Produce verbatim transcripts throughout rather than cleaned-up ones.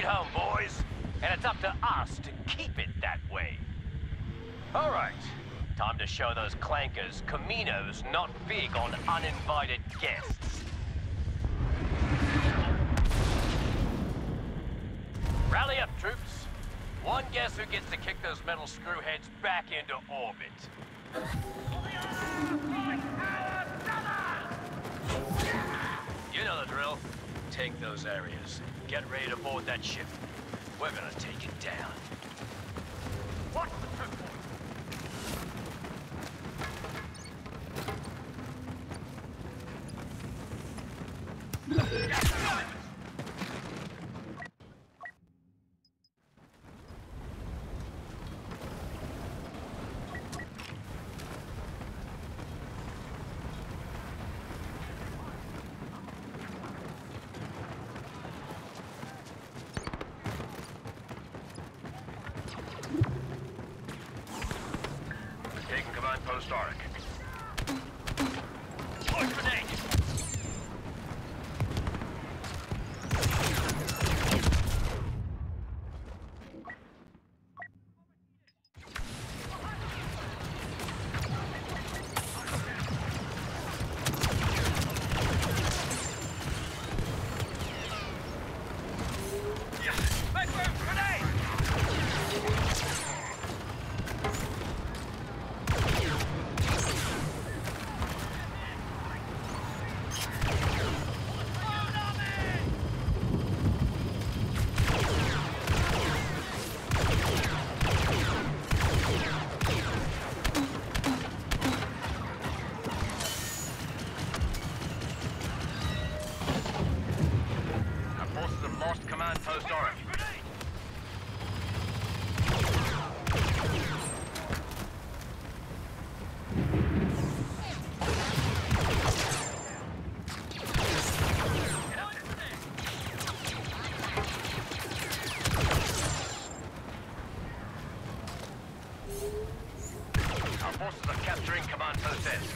home, boys. And it's up to us to keep it that way. All right. Time to show those clankers Camino's not big on uninvited guests. Rally up, troops. One guess who gets to kick those metal screwheads back into orbit. You know the drill. Take those areas. Get ready to board that ship. We're gonna take it down. Watch the troop point. Taking command post Auric. Launch grenade! Command post Auric. Our forces are capturing command post S.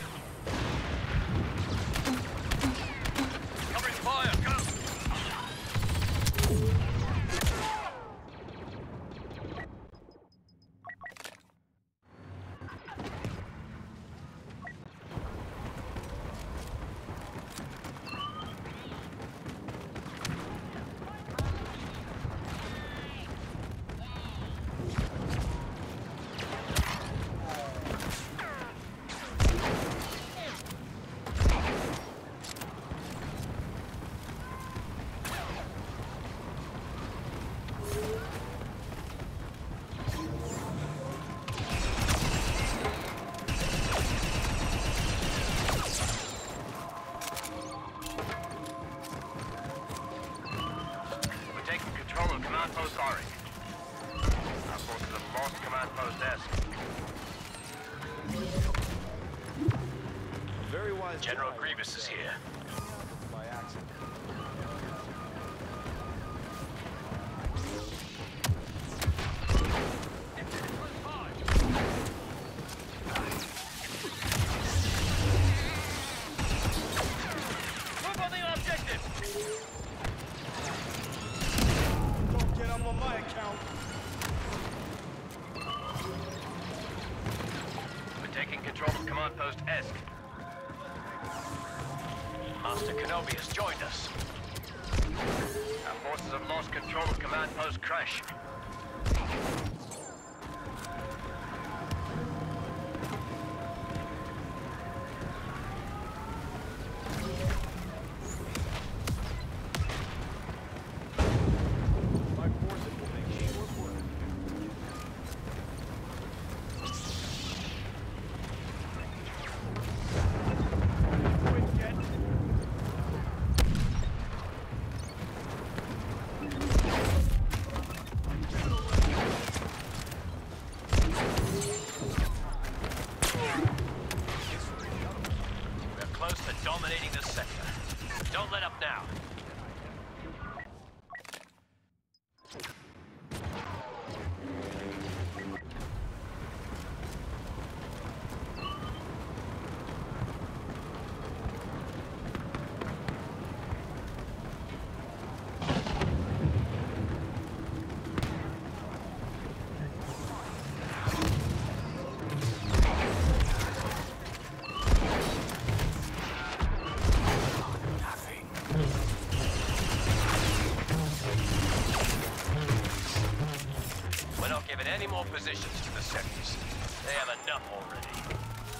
Covering fire, go! Command post Auric. Our forces have lost command post S. Very wise. General Grievous is here. By accident. Move on the objective! Get up on my account. We're taking control of command post S. Master Kenobi has joined us. Our forces have lost control of command post Crash. Dominating this sector. Don't let up now. casualties. They have enough already.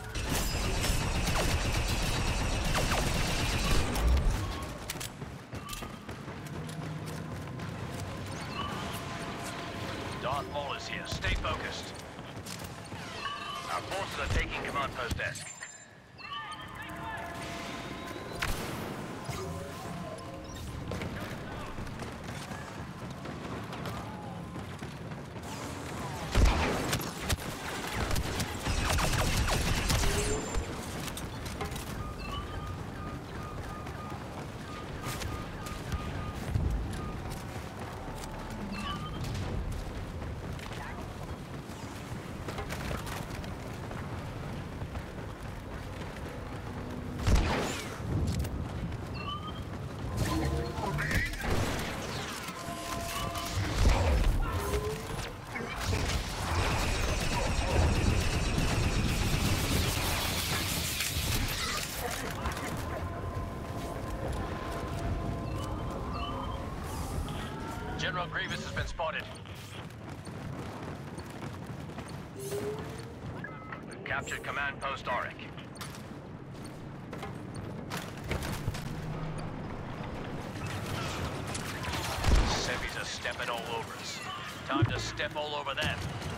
Darth Maul is here. Stay focused. Our forces are taking command post desk. General Grievous has been spotted. We've captured command post Auric. Sevies are stepping all over us. Time to step all over them.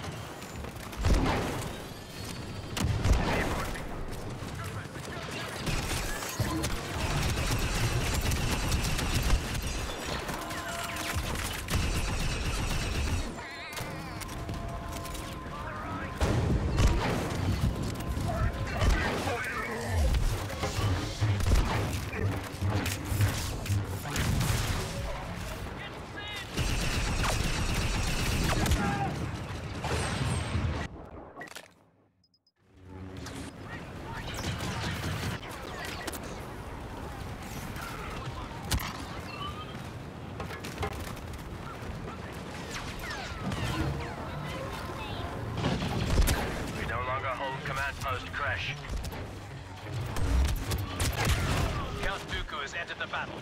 Command post crash. Count Dooku has entered the battle.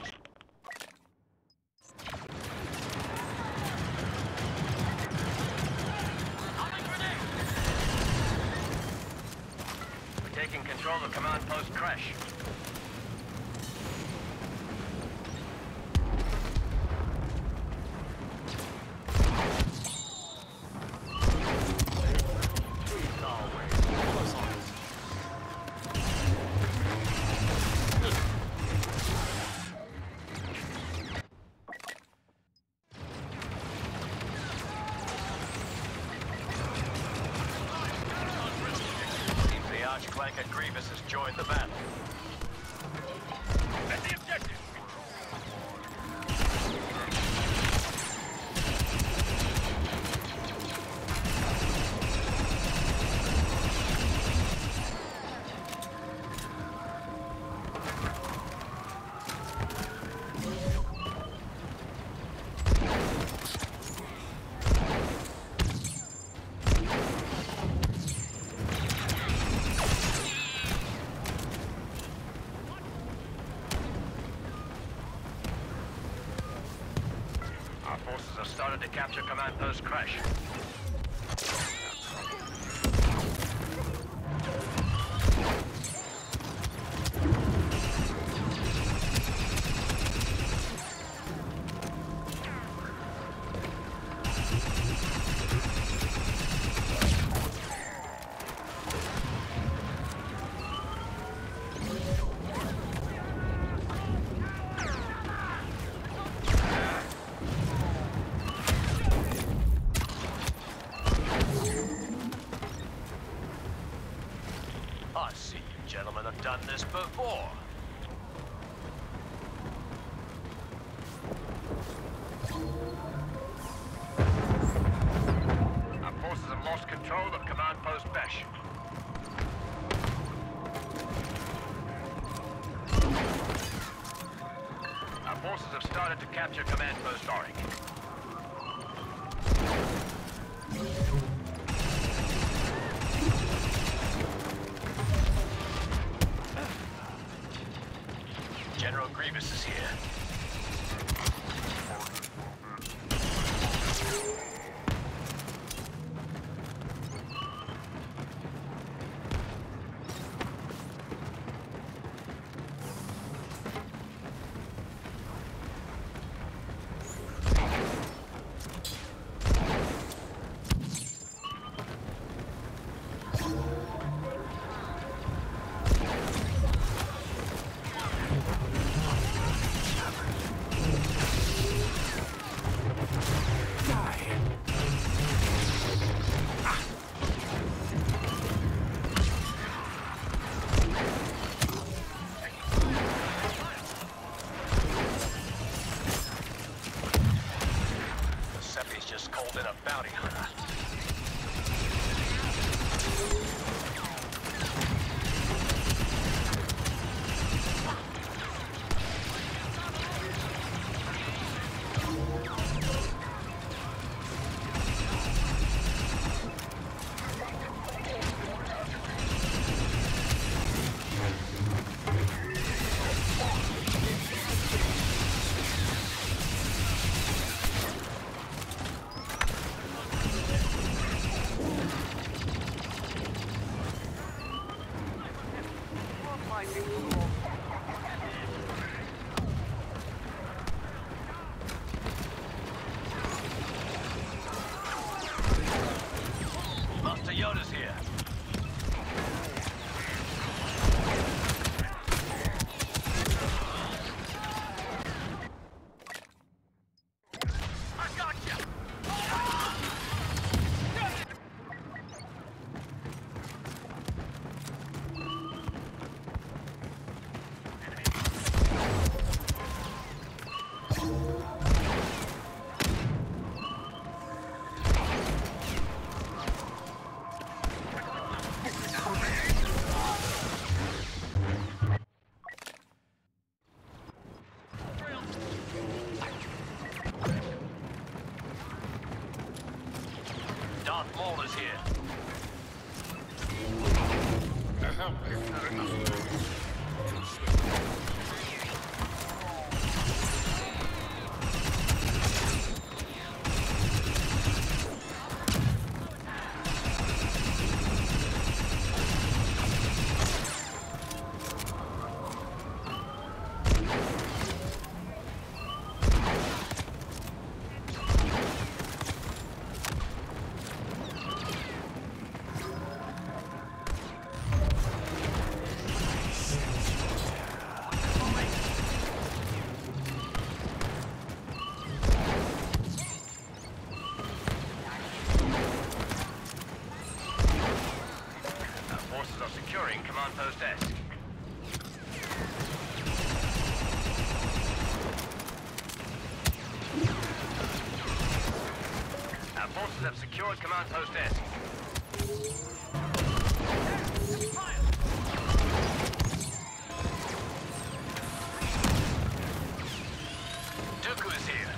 We're taking control of command post crash. Archclanker Grievous has joined the battle. That's the objective! Have started to capture command post crash. I see you gentlemen have done this before. Our forces have lost control of command post Besh. Our forces have started to capture command post Auric. General Grievous is here. fighting for the wrong. Master Yoda's here. I got you. Darth Maul is here. Forces are securing Command Post S. Our forces have secured Command Post S. Dooku is here.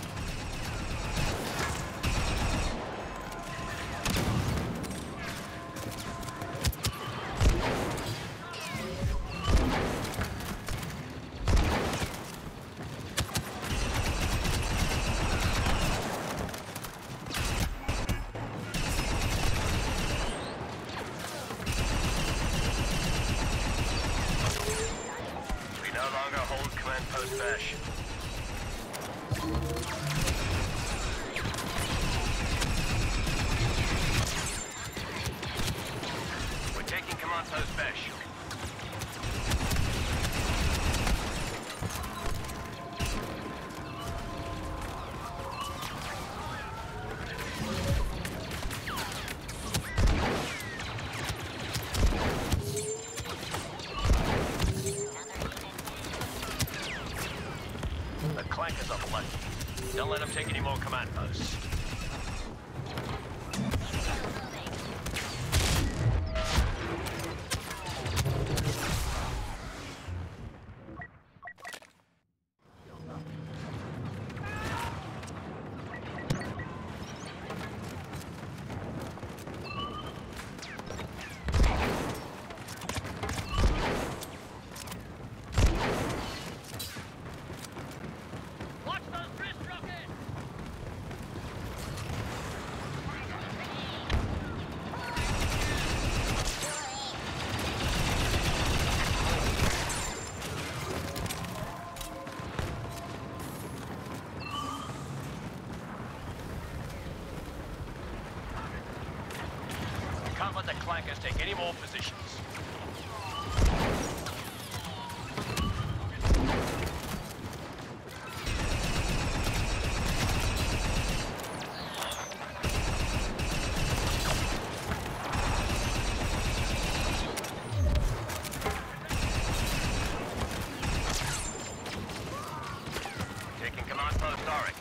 No longer hold Command Post Vash. We're taking Command Post Vash. The clankers on the left. Don't let them take any more command posts. Can't let the clankers take any more positions. Taking command post Auric.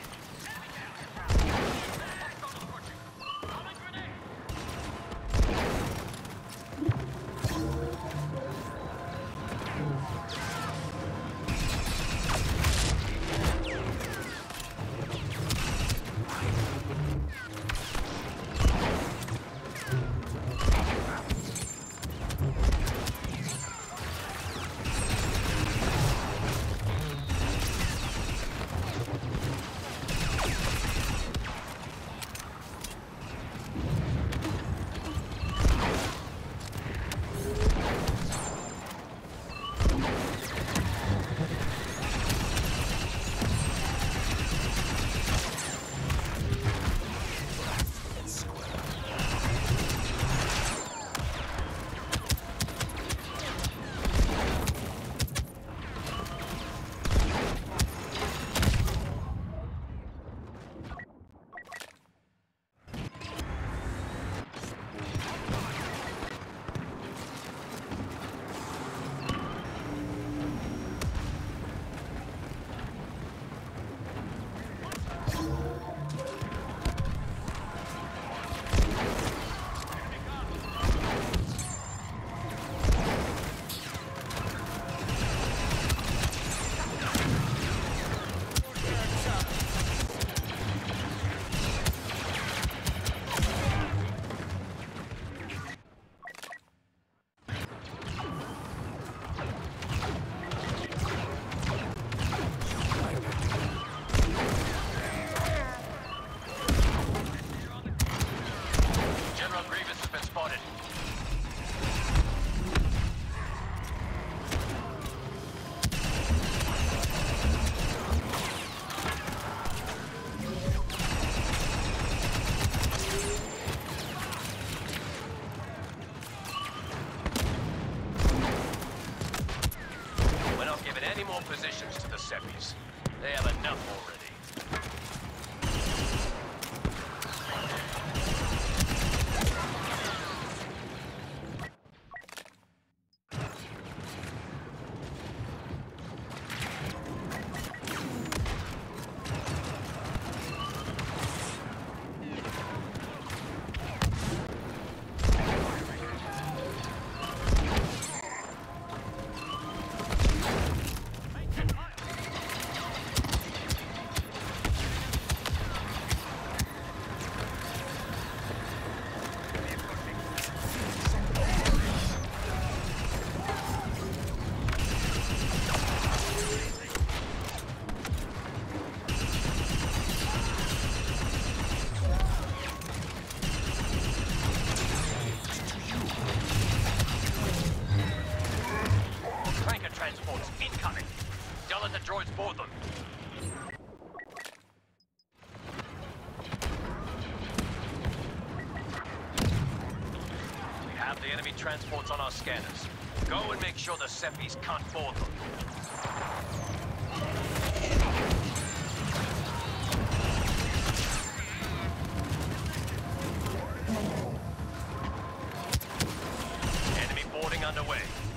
for them. We have the enemy transports on our scanners. Go and make sure the Seppies can't board them. Enemy boarding underway.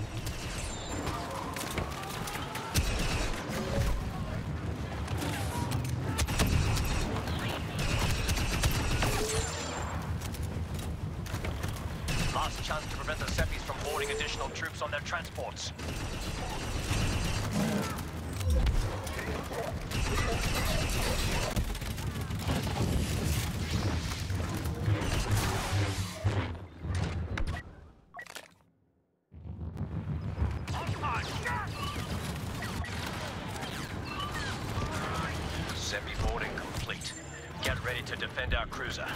Last chance to prevent the Seppies from boarding additional troops on their transports. Seppi boarding complete. Get ready to defend our cruiser.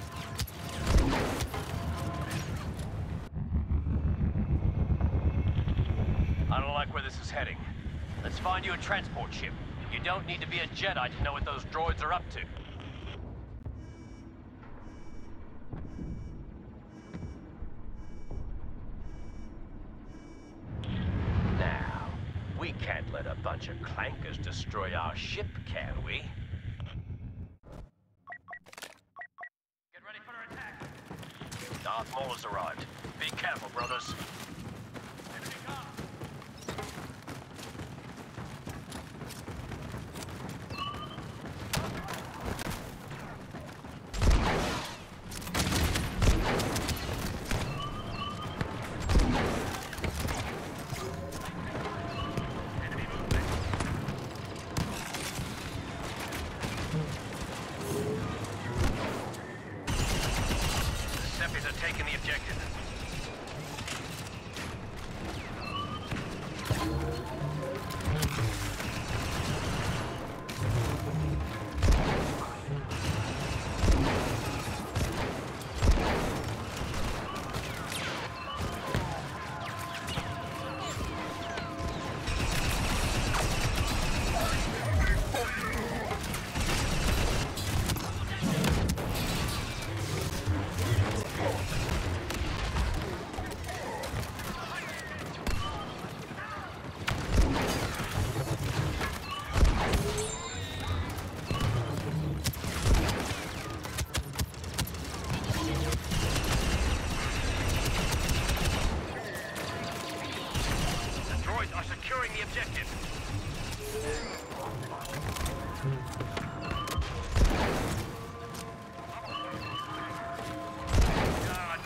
I don't like where this is heading. Let's find you a transport ship. You don't need to be a Jedi to know what those droids are up to. Now, we can't let a bunch of clankers destroy our ship, can we? Get ready for attack! Darth Maul has arrived. Be careful, brothers. Taking the objective. The objective. God.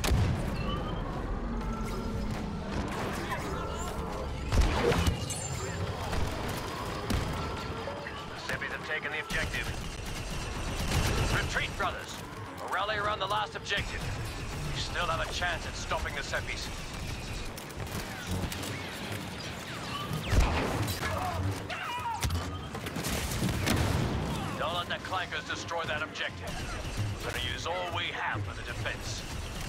The Seppies have taken the objective. Retreat, brothers. We'll rally around the last objective. We still have a chance at stopping the Seppies. Don't let the clankers destroy that objective. We're gonna use all we have for the defense.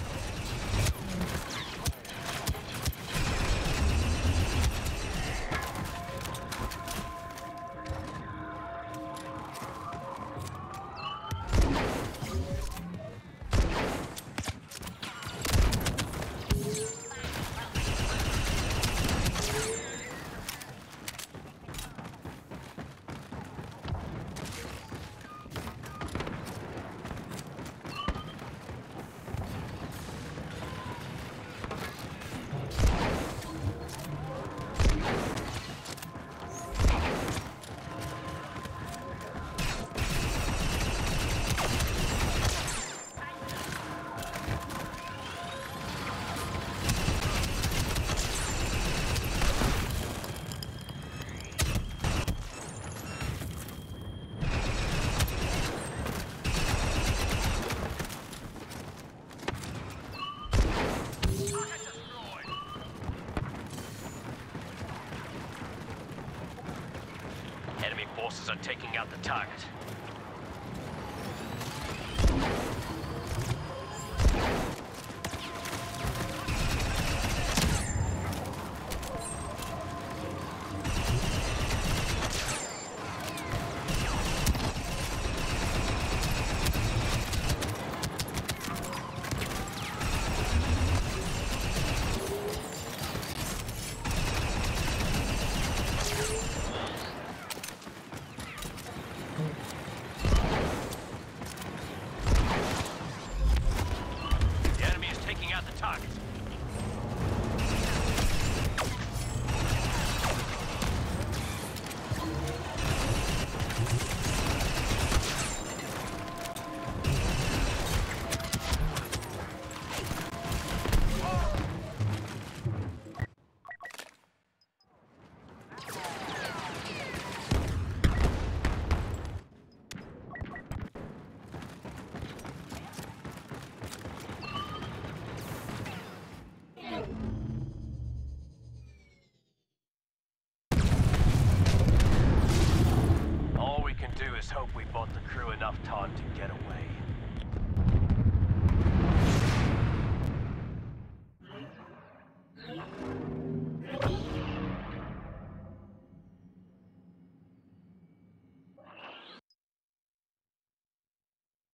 Enemy forces are taking out the target. bought the crew enough time to get away.